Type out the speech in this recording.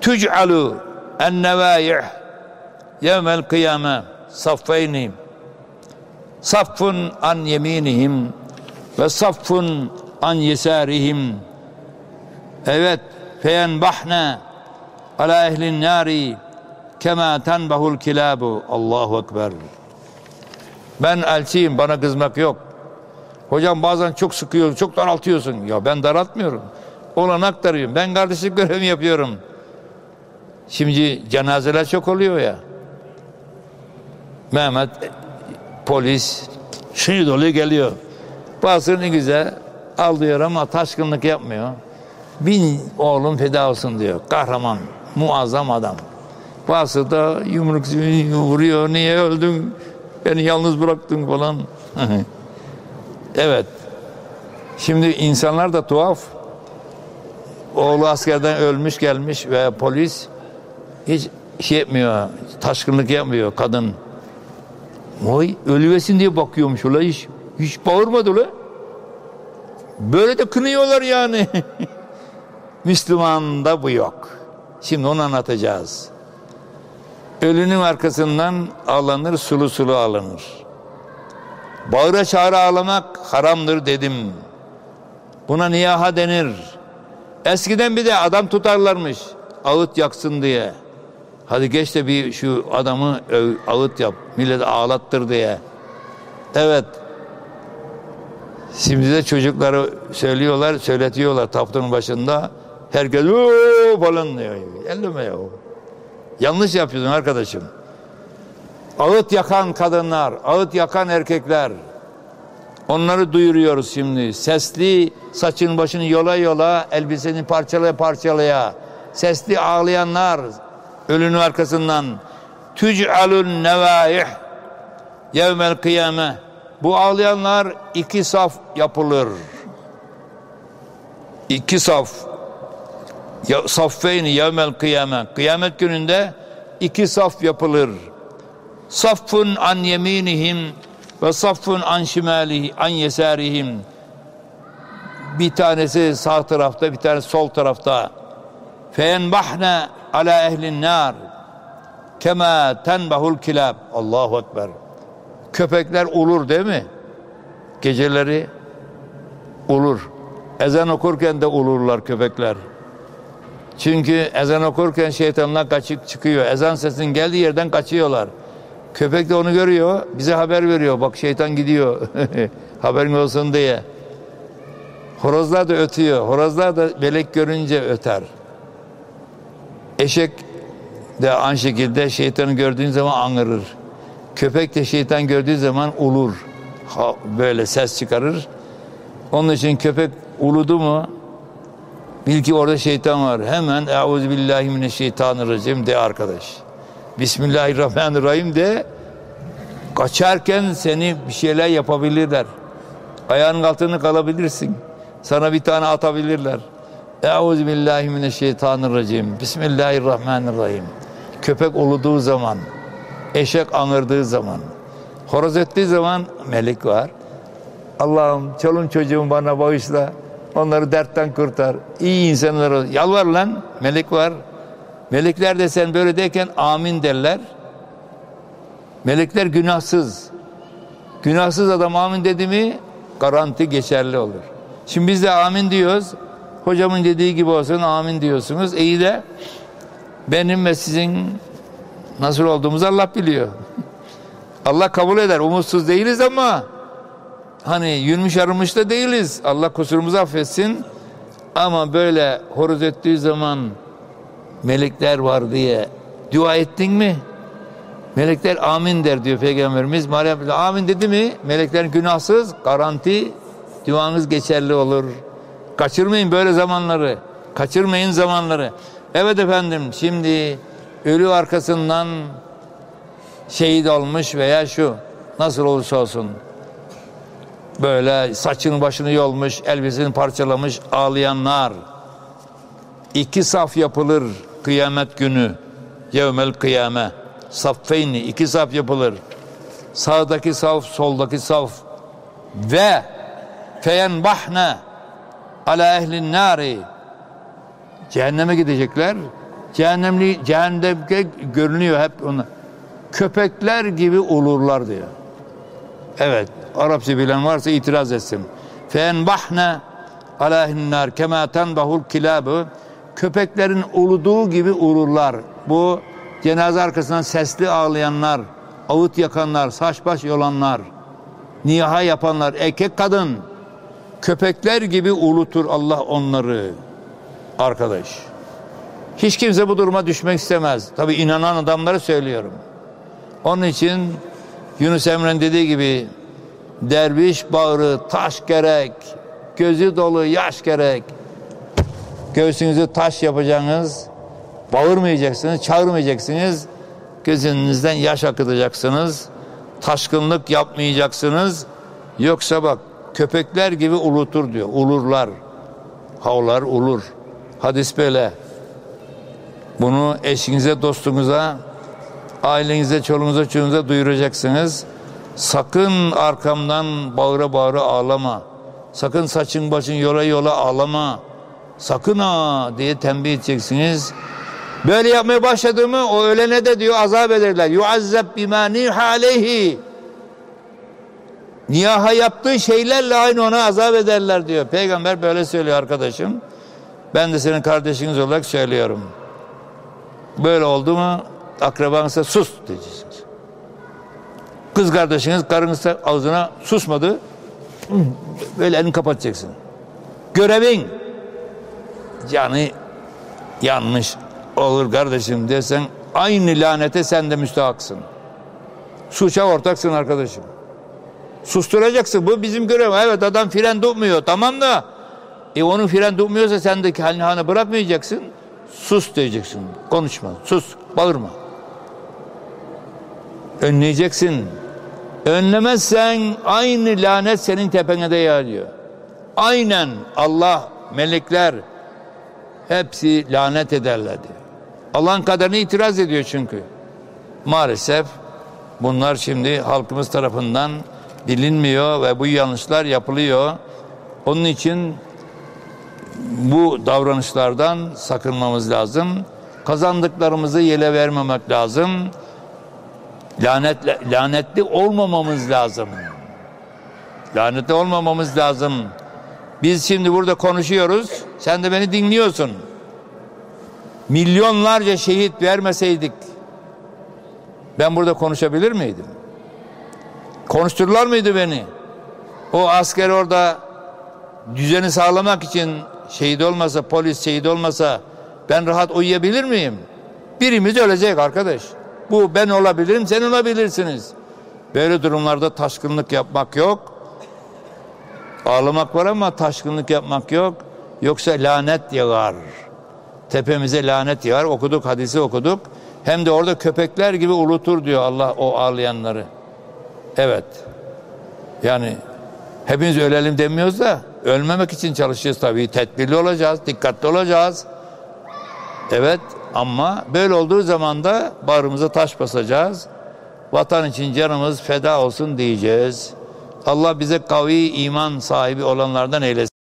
Tüc'alu en-nevâih yevmel kıyame saffeyni saffun an yeminihim ve saffun an yesarihim. Evet, feyenbahne ala ehlin nari kema tenbahul kilabu. Allahu ekber. Ben elçiyim, bana kızmak yok. Hocam bazen çok sıkıyor, çok daraltıyorsun. Ya ben daraltmıyorum. Olanak darıyorum. Ben kardeşlik görevimi yapıyorum. Şimdi cenazeler çok oluyor ya. Mehmet polis şehit oluyor geliyor. Bazıları ne güzel al diyor ama taşkınlık yapmıyor. 1000 oğlum feda olsun diyor. Kahraman, muazzam adam. Bazısı da yumruk vuruyor. Niye öldün? Beni yalnız bıraktın falan. Evet. Şimdi insanlar da tuhaf. Oğlu askerden ölmüş gelmiş ve polis hiç şey yapmıyor. Taşkınlık yapmıyor kadın. Vay ölüvesin diye bakıyormuş ola hiç bağırmadı ola. Böyle de kınıyorlar yani. Müslüman'da bu yok. Şimdi onu anlatacağız. Ölünün arkasından ağlanır, sulu sulu ağlanır. Bağıra çağıra ağlamak haramdır dedim. Buna niyaha denir. Eskiden bir de adam tutarlarmış ağıt yaksın diye. Hadi geç de bir şu adamı ağıt yap, milleti ağlattır diye. Evet. Şimdi de çocukları söyletiyorlar taptığın başında. Herkes ooo falan diyor. Elleme ya. Yanlış yapıyorsun arkadaşım. Ağıt yakan kadınlar, ağıt yakan erkekler. Onları duyuruyoruz şimdi. Sesli saçın başını yola yola, elbiseni parçalaya parçalaya. Sesli ağlayanlar ölünün arkasından. Tüc'alun nevâih yevmel kıyame. Bu ağlayanlar 2 saf yapılır. 2 saf. Saffeyni yevmel kıyame. Kıyamet gününde 2 saf yapılır. Saffun an yeminihim ve saffun an şimalihi an yesarihim. Bir tanesi sağ tarafta, bir tanesi sol tarafta. Feyenbahne ala ehlin nar kema tenbahul kilab. Allahu ekber. Köpekler ulur değil mi? Geceleri ulur. Ezan okurken de ulurlar köpekler. Çünkü ezan okurken şeytanlar kaçıp çıkıyor. Ezan sesinin geldiği yerden kaçıyorlar. Köpek de onu görüyor, bize haber veriyor. Bak şeytan gidiyor. Haberin olsun diye. Horozlar da ötüyor. Horozlar da melek görünce öter. Eşek de aynı şekilde şeytanı gördüğün zaman anırır. Köpek de şeytan gördüğü zaman ulur. Böyle ses çıkarır. Onun için köpek uludu mu bil ki orada şeytan var. Hemen euzubillahimineşşeytanirracim de arkadaş. Bismillahirrahmanirrahim de. Kaçarken seni bir şeyler yapabilirler. Ayağının altına kalabilirsin. Sana bir tane atabilirler. Euzubillahimineşşeytanirracim. Bismillahirrahmanirrahim. Köpek uluduğu zaman, eşek anırdığı zaman, horoz ettiği zaman melek var. Allah'ım çolum çocuğum bana bağışla. Onları dertten kurtar. İyi insanlara yalvar lan. Melek var. Melekler de sen böyle derken amin derler. Melekler günahsız. Günahsız adam amin dedi mi garanti geçerli olur. Şimdi biz de amin diyoruz. Hocamın dediği gibi olsun amin diyorsunuz. İyi de benim ve sizin nasıl olduğumuzu Allah biliyor. Allah kabul eder. Umutsuz değiliz ama hani yürümüş arınmış da değiliz. Allah kusurumuzu affetsin. Ama böyle horoz ettiği zaman melekler var diye dua ettin mi? Melekler amin der diyor Peygamberimiz. Meryem amin dedi mi? Meleklerin günahsız garanti duanız geçerli olur. Kaçırmayın böyle zamanları. Kaçırmayın zamanları. Evet efendim şimdi ölü arkasından şehit olmuş veya şu nasıl olursa olsun böyle saçını başını yolmuş, elbisesini parçalamış ağlayanlar 2 saf yapılır kıyamet günü. Yevmel kıyame. Saffeyni 2 saf yapılır. Sağdaki saf, soldaki saf ve feyenbahne ala ehlin nari. Cehenneme gidecekler. Cehennemde görünüyor hep onlar. Köpekler gibi olurlar diyor. Evet, Arapça bilen varsa itiraz etsin. Fenbahne alâhinnâr kemâ tenbahul kilâbı. Köpeklerin uluduğu gibi ulurlar. Bu cenaze arkasından sesli ağlayanlar, ağıt yakanlar, saç baş yolanlar, niha yapanlar, erkek kadın, köpekler gibi ulutur Allah onları. Arkadaş, hiç kimse bu duruma düşmek istemez. Tabii inanan adamları söylüyorum. Onun için Yunus Emre'nin dediği gibi derviş bağrı taş gerek, gözü dolu yaş gerek. Göğsünüzü taş yapacaksınız, bağırmayacaksınız, çağırmayacaksınız, gözünüzden yaş akıtacaksınız, taşkınlık yapmayacaksınız. Yoksa bak köpekler gibi ulutur diyor, ulurlar, havlar ulur. Hadis böyle. Bunu eşinize, dostunuza, ailenize, çoluğunuza, çocuğunuza duyuracaksınız. Sakın arkamdan bağıra bağıra ağlama. Sakın saçın başın yola yola ağlama. Sakın ha diye tembih edeceksiniz. Böyle yapmaya başladı mı o ölene de diyor azap ederler. Yuazzeb bima niha aleyhi. Niyaha yaptığı şeylerle aynı ona azap ederler diyor. Peygamber böyle söylüyor arkadaşım. Ben de senin kardeşiniz olarak söylüyorum. Böyle oldu mu akrabanızsa sus diyeceksiniz. Kız kardeşiniz, karınız da ağzına susmadı. Böyle elini kapatacaksın. Görevin. Yani yanlış olur kardeşim desen aynı lanete sen de müstahaksın. Suça ortaksın arkadaşım. Susturacaksın. Bu bizim görevimiz. Evet adam fren tutmuyor. Tamam da onun fren tutmuyorsa sen de halini bırakmayacaksın. Sus diyeceksin. Konuşma. Sus. Bağırma. Önleyeceksin. Önlemezsen aynı lanet senin tepene de yağıyor. Aynen Allah, melekler hepsi lanet ederler diyor. Allah'ın kaderine itiraz ediyor çünkü. Maalesef bunlar şimdi halkımız tarafından bilinmiyor ve bu yanlışlar yapılıyor. Onun için bu davranışlardan sakınmamız lazım. Kazandıklarımızı yele vermemek lazım. Lanetli olmamamız lazım. Lanetli olmamamız lazım. Biz şimdi burada konuşuyoruz. Sen de beni dinliyorsun. Milyonlarca şehit vermeseydik ben burada konuşabilir miydim? Konuştururlar mıydı beni? O asker orada düzeni sağlamak için şehit olmasa, polis şehit olmasa ben rahat uyuyabilir miyim? Birimiz ölecek arkadaş. Bu ben olabilirim, sen olabilirsiniz. Böyle durumlarda taşkınlık yapmak yok. Ağlamak var ama taşkınlık yapmak yok. Yoksa lanet yağar. Tepemize lanet yağar. Okuduk, hadisi okuduk. Hem de orada köpekler gibi ulutur diyor Allah o ağlayanları. Evet. Yani hepimiz ölelim demiyoruz da ölmemek için çalışacağız tabii. Tedbirli olacağız, dikkatli olacağız. Evet ama böyle olduğu zaman da bağrımıza taş basacağız. Vatan için canımız feda olsun diyeceğiz. Allah bize kavi iman sahibi olanlardan eylesin.